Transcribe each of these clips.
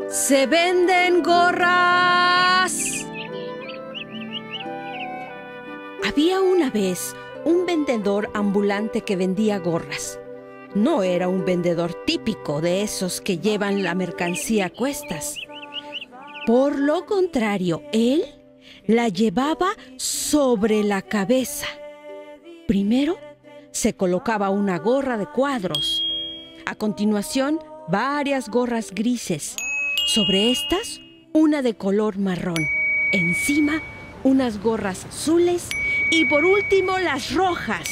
¡Se venden gorras! Había una vez un vendedor ambulante que vendía gorras. No era un vendedor típico de esos que llevan la mercancía a cuestas. Por lo contrario, él la llevaba sobre la cabeza. Primero, se colocaba una gorra de cuadros. A continuación, varias gorras grises. Sobre estas, una de color marrón. Encima, unas gorras azules y por último, las rojas.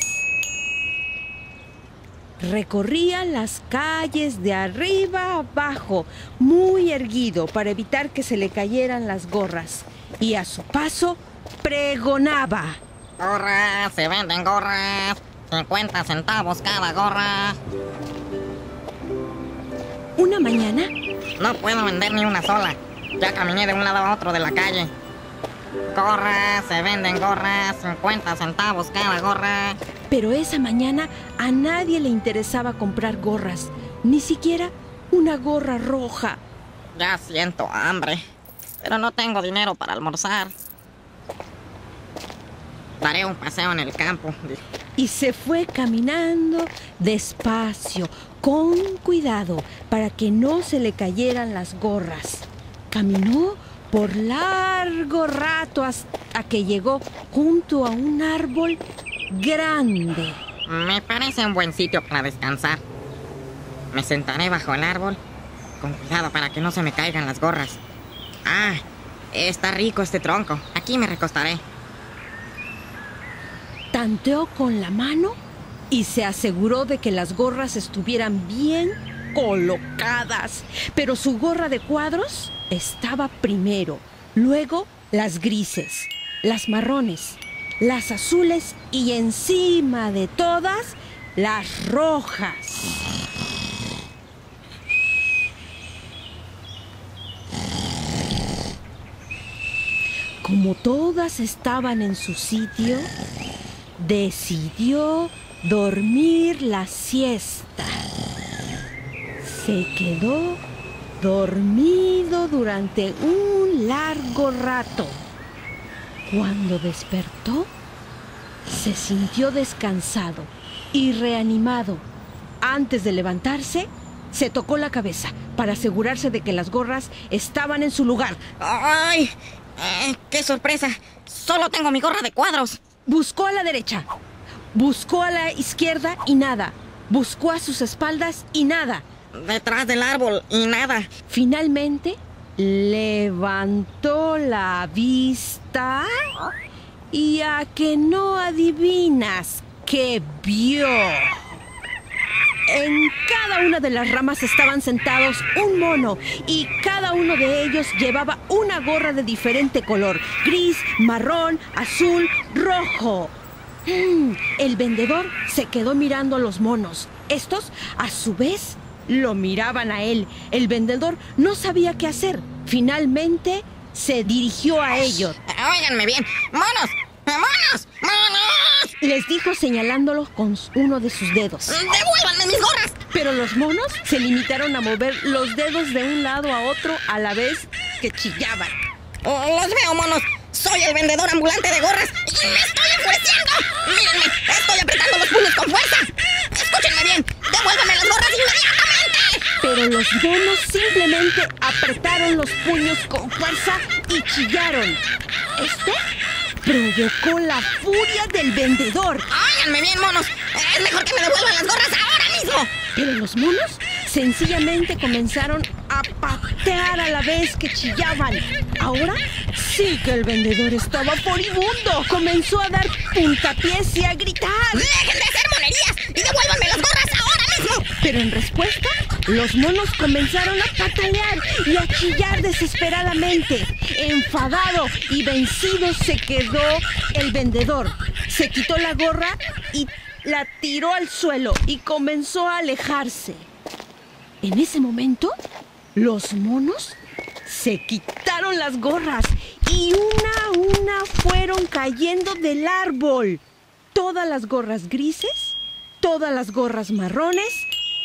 Recorría las calles de arriba a abajo, muy erguido para evitar que se le cayeran las gorras. Y a su paso, pregonaba: ¡Gorras! ¡Se venden gorras! 50 centavos cada gorra. Una mañana, No puedo vender ni una sola. Ya caminé de un lado a otro de la calle. Gorras, se venden gorras, 50 centavos cada gorra. pero esa mañana a nadie le interesaba comprar gorras, ni siquiera una gorra roja. Ya siento hambre, pero no tengo dinero para almorzar. Daré un paseo en el campo, dijo. Y se fue caminando despacio, con cuidado, para que no se le cayeran las gorras. Caminó por largo rato hasta que llegó junto a un árbol grande. Me parece un buen sitio para descansar. Me sentaré bajo el árbol, con cuidado para que no se me caigan las gorras. Ah, está rico este tronco. Aquí me recostaré. Tanteó con la mano y se aseguró de que las gorras estuvieran bien colocadas. Pero su gorra de cuadros estaba primero, luego las grises, las marrones, las azules y encima de todas, las rojas. Como todas estaban en su sitio, decidió dormir la siesta. Se quedó dormido durante un largo rato. Cuando despertó, se sintió descansado y reanimado. Antes de levantarse, se tocó la cabeza para asegurarse de que las gorras estaban en su lugar. ¡Ay! ¡Qué sorpresa! Solo tengo mi gorra de cuadros. Buscó a la derecha, buscó a la izquierda y nada. Buscó a sus espaldas y nada. Detrás del árbol y nada. Finalmente, levantó la vista y a que no adivinas qué vio. En cada una de las ramas estaban sentados un mono y cada uno de ellos llevaba una gorra de diferente color: gris, marrón, azul, rojo. El vendedor se quedó mirando a los monos. Estos, a su vez, lo miraban a él. El vendedor no sabía qué hacer. Finalmente, se dirigió a ellos. Óiganme bien. ¡Monos! ¡Monos! ¡Monos! Les dijo señalándolos con uno de sus dedos. ¡Devuélvanme mis gorras! Pero los monos se limitaron a mover los dedos de un lado a otro a la vez que chillaban. Los veo, monos. Soy el vendedor ambulante de gorras y me estoy enfureciendo. Mírenme, estoy apretando los puños con fuerza. Escúchenme bien. Devuélvanme las gorras inmediatamente. Pero los monos simplemente apretaron los puños con fuerza y chillaron. Esto provocó la furia del vendedor. Óiganme bien, monos. Es mejor que me devuelvan las gorras ahora mismo. Pero los monos sencillamente comenzaron a patear a la vez que chillaban. Ahora sí que el vendedor estaba furibundo. Comenzó a dar puntapiés y a gritar: ¡Dejen de hacer monerías y devuélvanme las gorras ahora mismo! Pero en respuesta, los monos comenzaron a patalear y a chillar desesperadamente. Enfadado y vencido se quedó el vendedor. Se quitó la gorra y la tiró al suelo y comenzó a alejarse. En ese momento, los monos se quitaron las gorras y una a una fueron cayendo del árbol. Todas las gorras grises, todas las gorras marrones,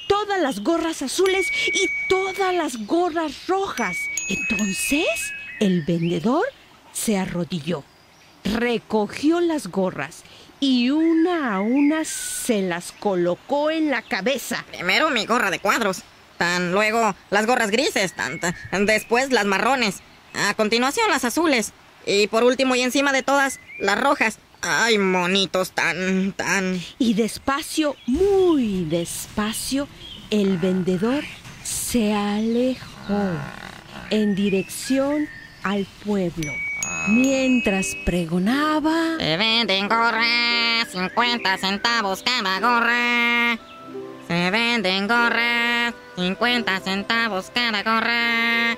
todas las gorras azules y todas las gorras rojas. Entonces, el vendedor se arrodilló, recogió las gorras y una a una se las colocó en la cabeza. Primero mi gorra de cuadros, luego las gorras grises, después las marrones, a continuación las azules y por último y encima de todas, las rojas. ¡Ay, monitos tan! Y despacio, muy despacio, el vendedor se alejó en dirección al pueblo, mientras pregonaba: Se venden gorras, 50 centavos cada gorra. Se venden gorras, 50 centavos cada gorra.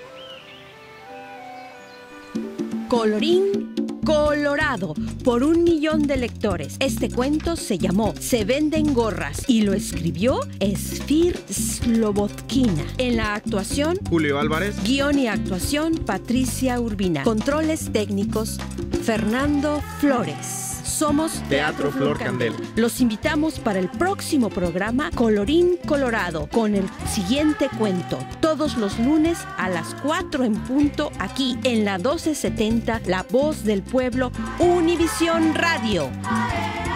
Colorín colorado, por 1 millón de lectores. Este cuento se llamó Se venden gorras y lo escribió Esfir Slobotkina. En la actuación, Julio Álvarez. Guión y actuación, Patricia Urbina. Controles técnicos, Fernando Flores. Somos Teatro Flor Candel. Los invitamos para el próximo programa Colorín Colorado con el siguiente cuento, todos los lunes a las 4 en punto, aquí en la 1270, La Voz del Pueblo, Univisión Radio.